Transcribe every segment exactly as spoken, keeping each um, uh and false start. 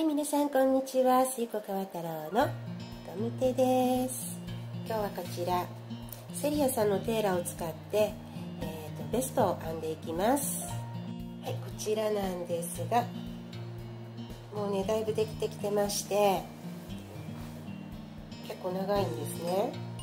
皆さんこんにちは。水子川太郎の富手です。今日はこちらセリアさんのテーラーを使って、えー、とベストを編んでいきます。はい、こちらなんですが、もうねだいぶできてきてまして、結構長いんですね。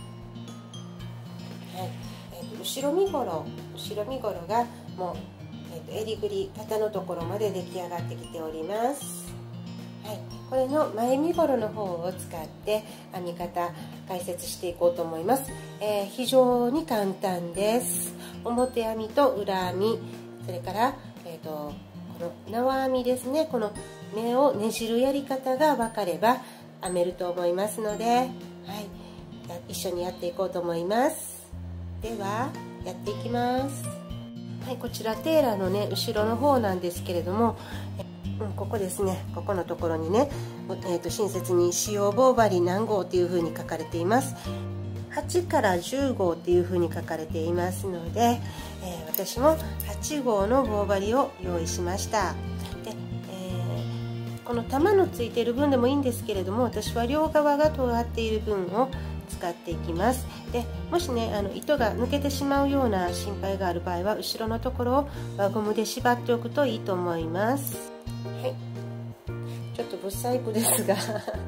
はい、えー、と後ろ身ごろ後ろ身ごろがもう、えー、と襟ぐり肩のところまで出来上がってきております。はい、これの前身ごろの方を使って編み方解説していこうと思います。えー、非常に簡単です。表編みと裏編み、それから、えー、とこの縄編みですね、この目をねじるやり方が分かれば編めると思いますので、はい、一緒にやっていこうと思います。ではやっていきます。はい、こちらテーラーのね後ろの方なんですけれども、うん、ここですね、ここのところにね、えー、と親切に使用棒針何号っていうふうに書かれています。はちからじゅう号っていうふうに書かれていますので、えー、私もはち号の棒針を用意しました。で、えー、この玉のついている分でもいいんですけれども、私は両側が尖っている分を使っていきます。でもしねあの糸が抜けてしまうような心配がある場合は、後ろのところを輪ゴムで縛っておくといいと思います。はい、ちょっと不細工ですが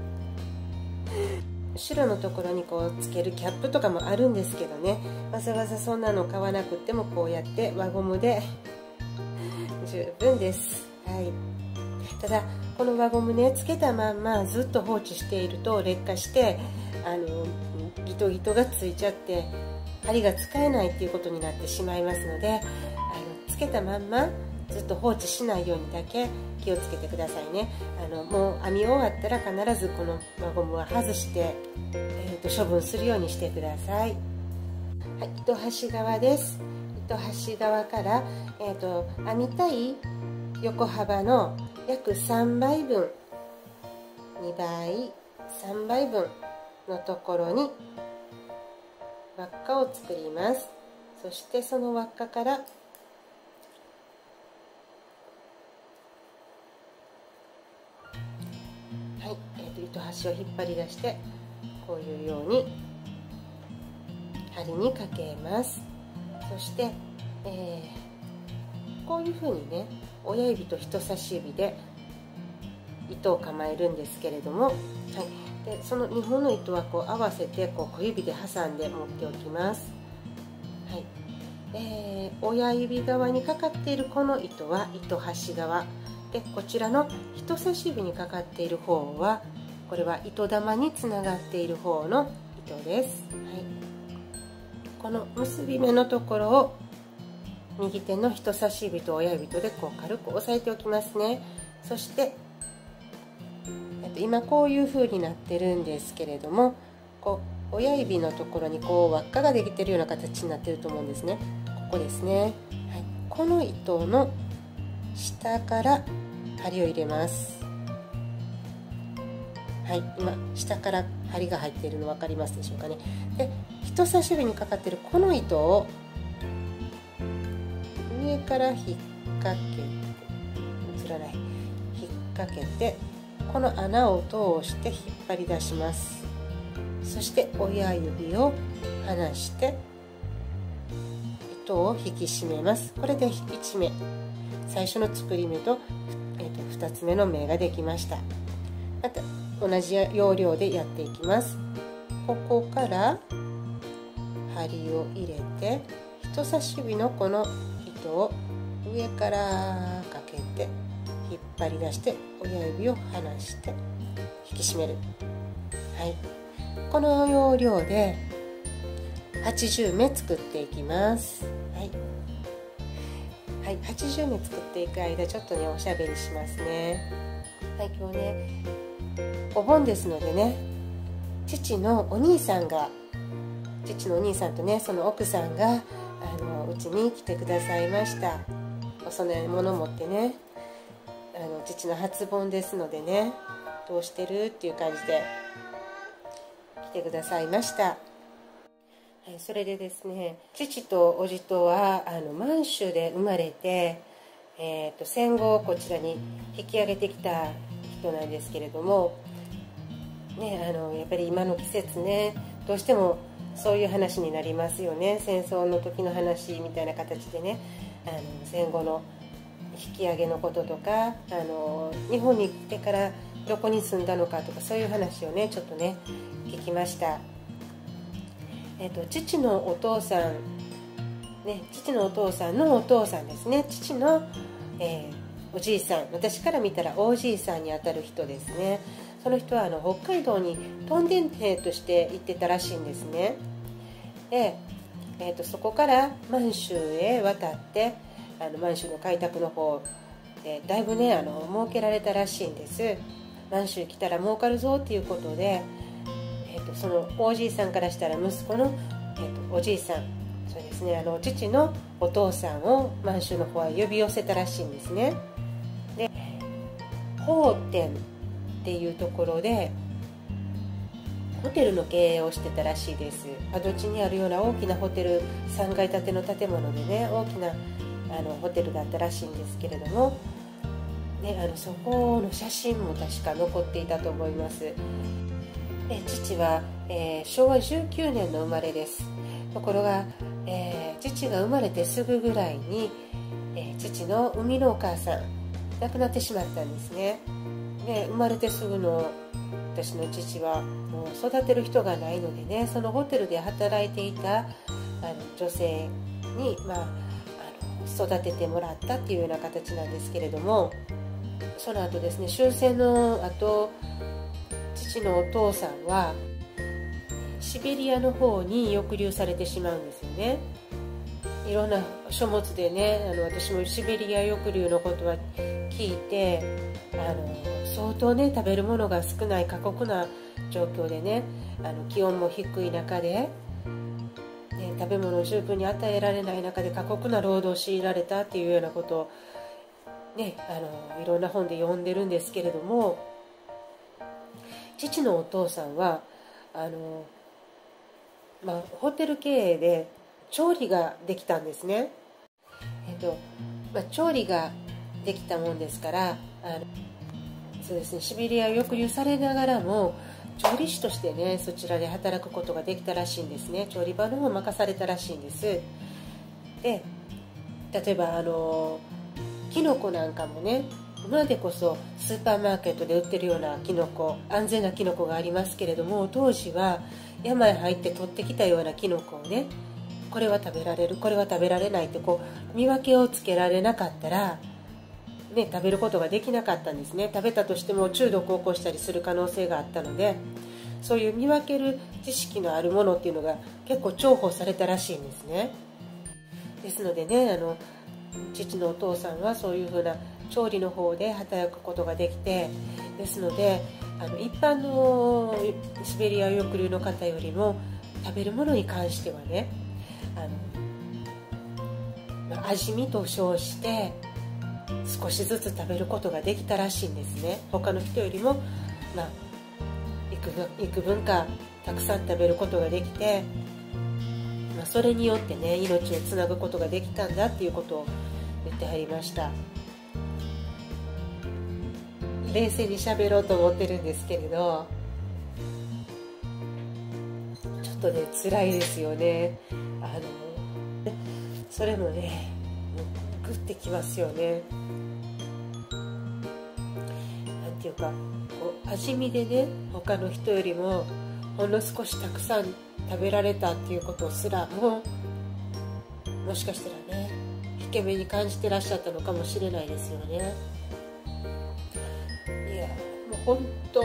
後ろのところにこうつけるキャップとかもあるんですけどね、わざわざそんなの買わなくってもこうやって輪ゴムで十分です。はい、ただこの輪ゴムねつけたまんまずっと放置していると劣化して、あのギトギトがついちゃって針が使えないっていうことになってしまいますので、あのつけたまんまずっと放置しないようにだけ気をつけてくださいね。あのもう編み終わったら必ずこの輪ゴムは外して、えー、と処分するようにしてください。はい、糸端側です。糸端側から、えー、と編みたい横幅の約さんばいぶん、にばい、さんばいぶんのところに輪っかを作ります。そしてその輪っかからはい、えー、と糸端を引っ張り出してこういうように針にかけます。そして、えー、こういうふうにね親指と人差し指で糸を構えるんですけれども、はい、でそのにほんの糸はこう合わせてこう小指で挟んで持っておきます。はい、えー、親指側にかかっているこの糸は糸端側で、こちらの人差し指にかかっている方はこれは糸玉につながっている方の糸です。はい、この結び目のところを右手の人差し指と親指とでこう軽く押さえておきますね。そして今こういう風になってるんですけれども、こう親指のところにこう輪っかができてるような形になってると思うんですね。ここですね。はい、この糸の下から針を入れます。はい、今下から針が入っているの分かりますでしょうかね。で人差し指にかかっているこの糸を上から引っ掛けて、映らない、引っ掛けてこの穴を通して引っ張り出します。そして親指を離して糸を引き締めます。これでいちめ、最初の作り目と、えー、とふたつめの目ができました。また同じ要領でやっていきます。ここから針を入れて人差し指のこの糸を上からかけて引っ張り出して親指を離して引き締める。はい、この要領ではちじゅうめ作っていきます。はい、はい、はちじゅうめ作っていく間ちょっとねおしゃべりしますね。はい、今日ねお盆ですのでね、父のお兄さんが父のお兄さんとねその奥さんがあのうちに来てくださいました。お供え物持ってね、あの父の初盆ですのでね、どうしてるっていう感じで来てくださいました。はい、それでですね、父と叔父とはあの満州で生まれて、えー、と戦後こちらに引き上げてきた人況なんですけれども、ね、あのやっぱり今の季節ね、どうしてもそういう話になりますよね。戦争の時の話みたいな形でね、あの戦後の引き上げのこととか、あの日本に来てからどこに住んだのかとか、そういう話をねちょっとね聞きました。えっと、父のお父さん、ね、父のお父さんのお父さんですね。父の、えー、おじいさん、私から見たらおじいさんにあたる人ですね。その人はあの北海道にトンデン兵として行ってたらしいんですね。で、えー、とそこから満州へ渡って、あの満州の開拓の方でだいぶねあの儲けられたらしいんです。満州来たら儲かるぞっていうことで、えー、とそのおじいさんからしたら息子の、えー、とおじいさん、そうですね、あの父のお父さんを満州の方へ呼び寄せたらしいんですね。で、奉天っていうところでホテルの経営をしてたらしいです。跡地にあるような大きなホテル、さんがい建ての建物でね、大きなあのホテルがあったらしいんですけれども、ね、あのそこの写真も確か残っていたと思います。で、父は、えー、しょうわじゅうきゅうねんの生まれです。ところが、えー、父が生まれてすぐぐらいに、えー、父の生みのお母さん亡くなってしまったんですね。で、生まれてすぐの私の父はもう育てる人がないのでね、そのホテルで働いていたあの女性に、まあ、あの育ててもらったっていうような形なんですけれども、その後ですね、終戦の後、父のお父さんはシベリアの方に抑留されてしまうんですよね。いろんな書物でね、あの私もシベリア抑留のことは聞いて、あの相当ね食べるものが少ない過酷な状況でね、あの気温も低い中で、ね、食べ物を十分に与えられない中で過酷な労働を強いられたっていうようなことを、ね、あのいろんな本で読んでるんですけれども、父のお父さんはあの、まあ、ホテル経営で調理ができたんですね。えっとまあ、調理ができたもんですから、あのそうですね、シベリアを抑留されながらも調理師としてねそちらで働くことができたらしいんですね。調理場の方を任されたらしいんです。で、例えばあのキノコなんかもね、今でこそスーパーマーケットで売ってるようなキノコ、安全なキノコがありますけれども、当時は山へ入って取ってきたようなキノコをね、これは食べられる、これは食べられないってこう見分けをつけられなかったら、ね、食べることができなかったんですね。食べたとしても中毒を起こしたりする可能性があったので、そういう見分ける知識のあるものっていうのが結構重宝されたらしいんですね。ですのでね、あの父のお父さんはそういうふうな調理の方で働くことができて、ですのであの一般のシベリア抑留の方よりも食べるものに関してはね、あの、まあ、味見と称して少しずつ食べることができたらしいんですね。他の人よりも、まあ、幾分、幾分かたくさん食べることができて、まあ、それによってね命をつなぐことができたんだっていうことを言ってはりました。冷静に喋ろうと思ってるんですけれど、ちょっとね辛いですよね。あのそれもねグッてきますよね。なんていうかこう味見でね、他の人よりもほんの少したくさん食べられたっていうことすらももしかしたらね引け目に感じてらっしゃったのかもしれないですよね。いやもう本当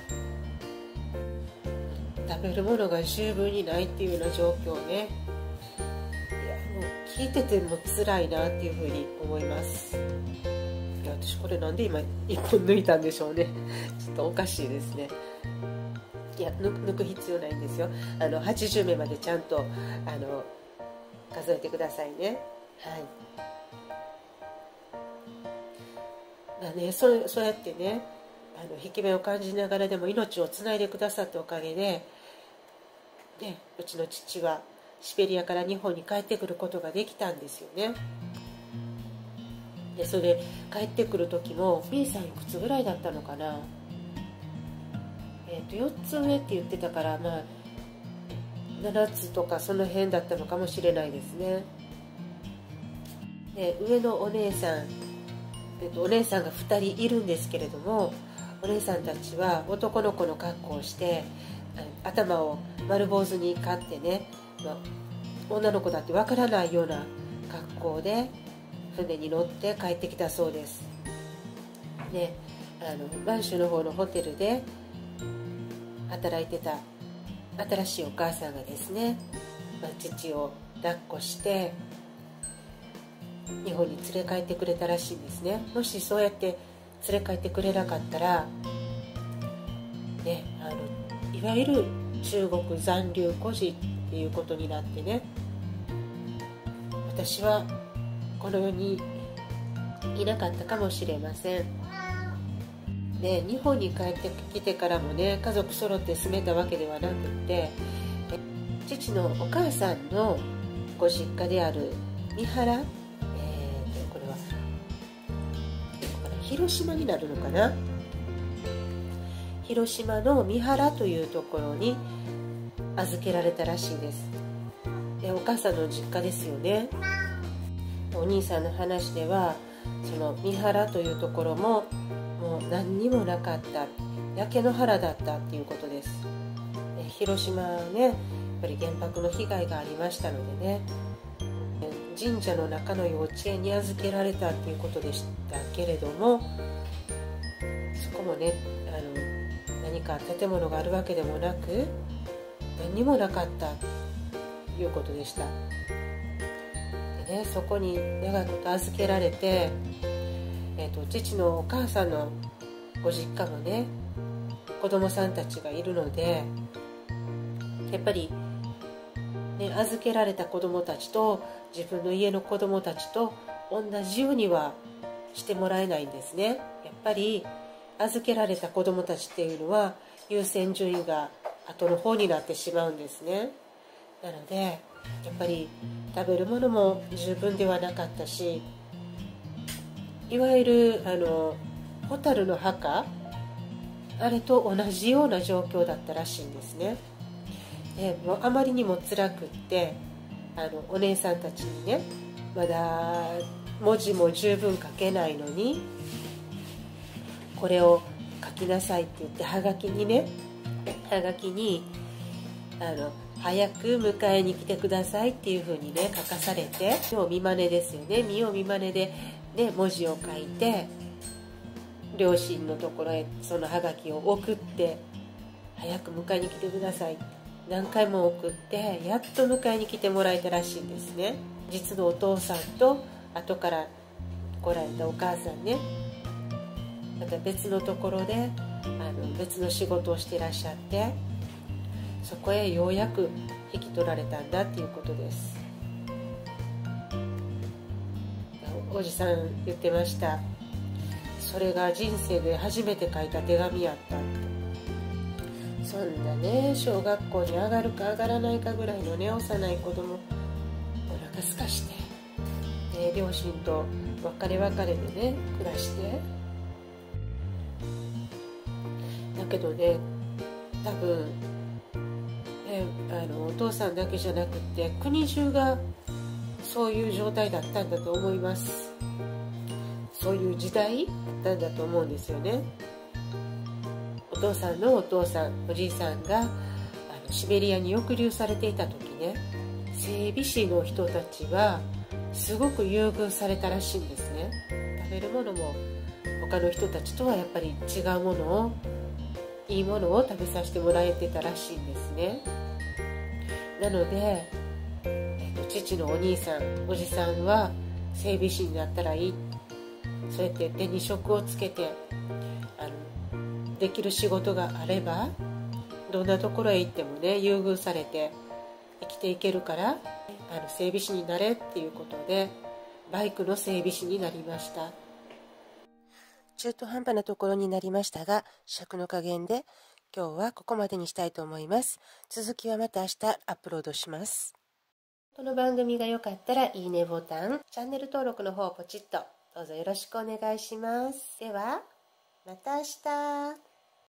食べるものが十分にないっていうような状況ね、いやもう聞いてても辛いなっていうふうに思います。いや私これなんで今いっぽん抜いたんでしょうねちょっとおかしいですね。いや抜く必要ないんですよ。あのはちじゅうめまでちゃんとあの数えてくださいね。はい。まあね、そそうやってねあの引き目を感じながらでも命をつないでくださったおかげで、ね、うちの父はシベリアから日本に帰ってくることができたんですよね。 でそれで帰ってくる時も B さんいくつぐらいだったのかな、えー、とよっつ上って言ってたから、まあななつとかその辺だったのかもしれないですね。で上のお姉さん、えー、とお姉さんがふたりいるんですけれども、お姉さんたちは男の子の格好をして頭を丸坊主に刈ってね、まあ、女の子だってわからないような格好で船に乗って帰ってきたそうです。であの満州の方のホテルで働いてた新しいお母さんがですね、まあ、父を抱っこして日本に連れ帰ってくれたらしいんですね。もしそうやって連れ帰ってくれなかったら、ね、あのいわゆる中国残留孤児っていうことになってね、私はこの世にいなかったかもしれません。ね、日本に帰ってきてからもね、家族揃って住めたわけではなくって、父のお母さんのご実家である三原、えー、これは広島になるのかな、広島の三原というところに預けられたらしいです。でお母さんの実家ですよね。お兄さんの話ではその三原というところももう何にもなかった、焼け野原だったっていうことです。で広島はね、やっぱり原爆の被害がありましたのでね、神社の中の幼稚園に預けられたっていうことでしたけれども、そこもね、あの何か建物があるわけでもなく何にもなかったということでした。でね、そこに長くと預けられて、えーと、父のお母さんのご実家もね、子供さんたちがいるので、やっぱり、ね、預けられた子供たちと自分の家の子供たちと同じようにはしてもらえないんですね。やっぱり預けられた子供たちっていうのは優先順位が後の方になってしまうんですね。なのでやっぱり食べるものも十分ではなかったし、いわゆるあのホタルの墓、あれと同じような状況だったらしいんですね。でもうあまりにも辛くって、あのお姉さんたちにね、まだ文字も十分書けないのにこれを書きなさいって言って、はがきにね、はがきにあの早く迎えに来てくださいっていう風にね書かされて、見よう見まねですよね、見よう見まねで、ね、文字を書いて両親のところへそのはがきを送って、早く迎えに来てください、何回も送ってやっと迎えに来てもらえたらしいんですね。実のお父さんと後から来られたお母さんね、また別のところであの別の仕事をしてらっしゃって、そこへようやく引き取られたんだっていうことです。おじさん言ってました。それが人生で初めて書いた手紙やったって。そんなね、小学校に上がるか上がらないかぐらいのね、幼い子供、お腹すかして、ね、両親と別れ別れでね暮らして、だけどね、多分ね、あのお父さんだけじゃなくて国中がそういう状態だったんだと思います。そういう時代だったんだと思うんですよね。お父さんのお父さん、おじいさんがあのシベリアに抑留されていた時ね、整備士の人たちはすごく優遇されたらしいんですね。食べるものも他の人たちとはやっぱり違うものを、いいものを食べさせてもらえてたらしいんですね。なので、えっと、父のお兄さん、おじさんは整備士になったらいい、そうやって手に職をつけてあのできる仕事があればどんなところへ行ってもね優遇されて生きていけるから、あの整備士になれっていうことでバイクの整備士になりました。中途半端なところになりましたが、尺の加減で今日はここまでにしたいと思います。続きはまた明日アップロードします。この番組が良かったらいいねボタン、チャンネル登録の方をポチッと。 どうぞよろしくお願いします。では、また明日。